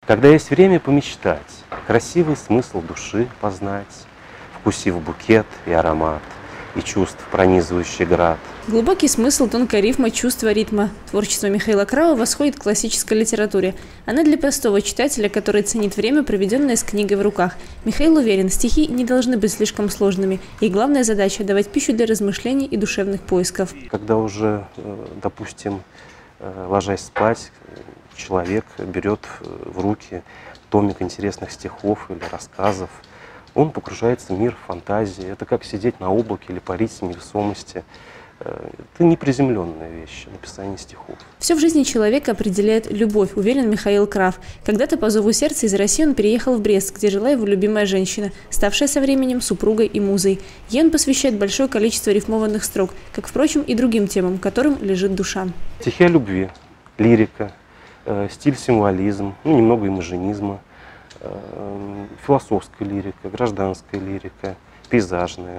Когда есть время помечтать, красивый смысл души познать, вкусив букет и аромат, и чувств пронизывающий град. Глубокий смысл, тонкая рифма, чувство ритма. Творчество Михаила Крава восходит к классической литературе. Она для простого читателя, который ценит время, проведенное с книгой в руках. Михаил уверен, стихи не должны быть слишком сложными. И главная задача – давать пищу для размышлений и душевных поисков. Когда уже, допустим, ложась спать, человек берет в руки томик интересных стихов или рассказов, он погружается в мир фантазии. Это как сидеть на облаке или парить в невесомости. Это неприземленная вещь, написание стихов. Все в жизни человека определяет любовь, уверен Михаил Крав. Когда-то по зову сердца из России он переехал в Брест, где жила его любимая женщина, ставшая со временем супругой и музой. Ей он посвящает большое количество рифмованных строк, как, впрочем, и другим темам, которым лежит душа. Стихи о любви, лирика, стиль, символизм, немного имажинизма, философская лирика, гражданская лирика, пейзажная.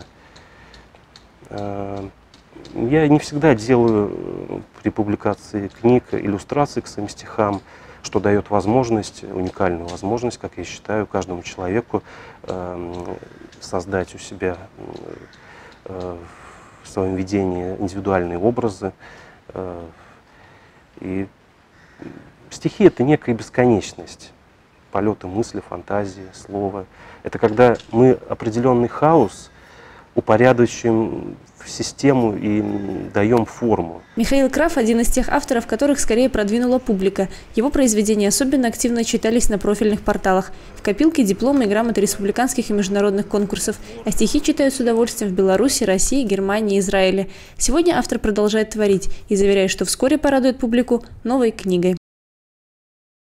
Я не всегда делаю при публикации книг иллюстрации к своим стихам, что дает возможность, уникальную возможность, как я считаю, каждому человеку создать у себя в своем видении индивидуальные образы. И стихи — это некая бесконечность, полеты мысли, фантазии, слова. Это когда мы определенный хаос упорядочиваем в систему и даем форму. Михаил Крав – один из тех авторов, которых скорее продвинула публика. Его произведения особенно активно читались на профильных порталах. В копилке дипломы и грамоты республиканских и международных конкурсов. А стихи читают с удовольствием в Беларуси, России, Германии, Израиле. Сегодня автор продолжает творить и заверяет, что вскоре порадует публику новой книгой.